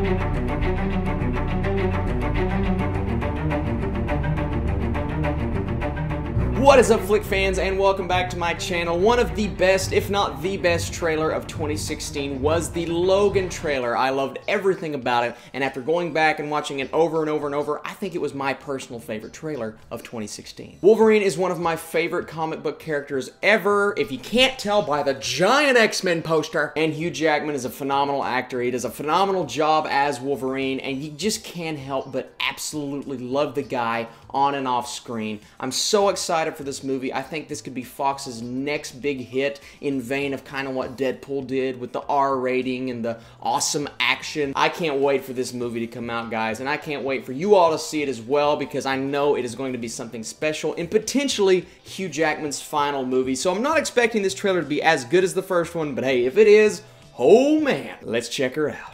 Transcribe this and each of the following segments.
What is up, Flick fans, and welcome back to my channel. One of the best, if not the best, trailer of 2016 was the Logan trailer. I loved everything about it, and after going back and watching it over and over and over, I think it was my personal favorite trailer of 2016. Wolverine is one of my favorite comic book characters ever, if you can't tell by the giant X-Men poster. And Hugh Jackman is a phenomenal actor. He does a phenomenal job as Wolverine, and you just can't help but absolutely love the guy on and off screen. I'm so excited for this movie. I think this could be Fox's next big hit in vein of kind of what Deadpool did with the R rating and the awesome action. I can't wait for this movie to come out, guys, and I can't wait for you all to see it as well, because I know it is going to be something special and potentially Hugh Jackman's final movie. So I'm not expecting this trailer to be as good as the first one, but hey, if it is, oh man, let's check her out.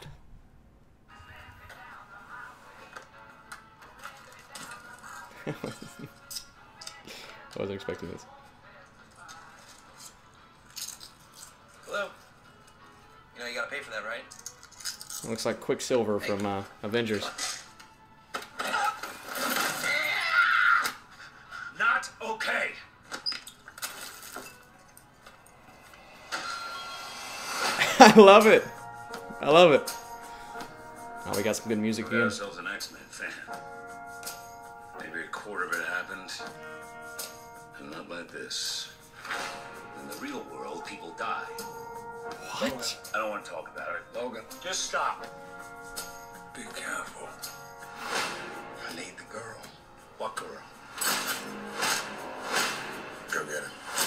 I wasn't expecting this. Hello. You know you gotta pay for that, right? Looks like Quicksilver from Avengers. Not okay. I love it. I love it. Oh, we got some good music We here. got ourselves an X-Men fan. Maybe a quarter of it happened, and not like this. In the real world, people die. What? I don't want to talk about it. Logan, just stop. Be careful. I need the girl. What girl? Go get her.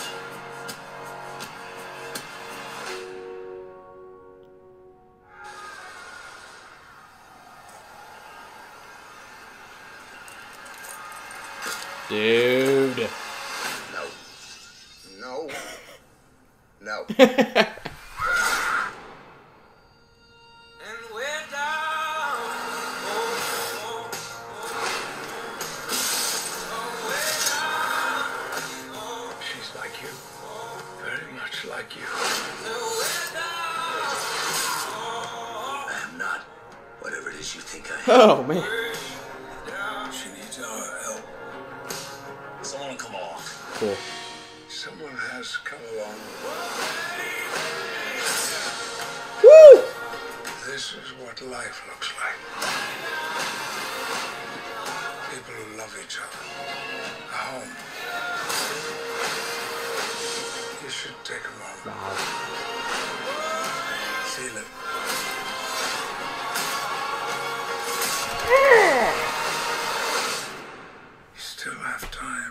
Dude. No. No. No. She's like you. Very much like you. I am not whatever it is you think I am. Oh, man. She needs our help. Someone will come along. Cool. Someone has come along. Woo! This is what life looks like. People who love each other. A home. You should take a moment. Wow. Feel it. You still have time.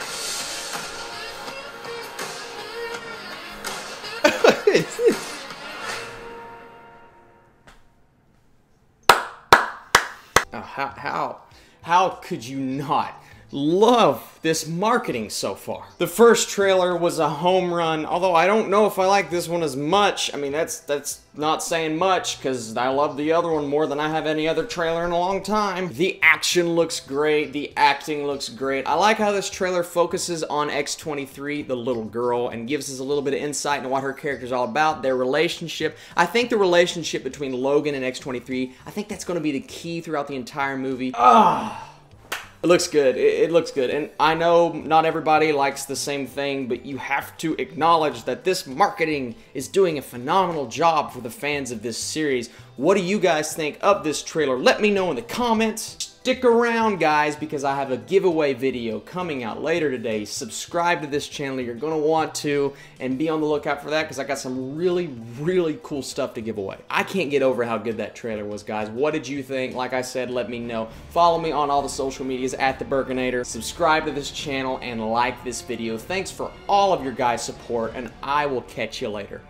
Oh, how could you not love this marketing so far? The first trailer was a home run, although I don't know if I like this one as much. I mean, that's not saying much, because I love the other one more than I have any other trailer in a long time. The action looks great, the acting looks great. I like how this trailer focuses on X-23, the little girl, and gives us a little bit of insight into what her character's all about, their relationship. I think the relationship between Logan and X-23, I think that's going to be the key throughout the entire movie. It looks good. It looks good. And I know not everybody likes the same thing, but you have to acknowledge that this marketing is doing a phenomenal job for the fans of this series. What do you guys think of this trailer? Let me know in the comments. Stick around, guys, because I have a giveaway video coming out later today. Subscribe to this channel. You're going to want to, and be on the lookout for that, because I got some really, really cool stuff to give away. I can't get over how good that trailer was, guys. What did you think? Like I said, let me know. Follow me on all the social medias at The Burkinator. Subscribe to this channel and like this video. Thanks for all of your guys' support, and I will catch you later.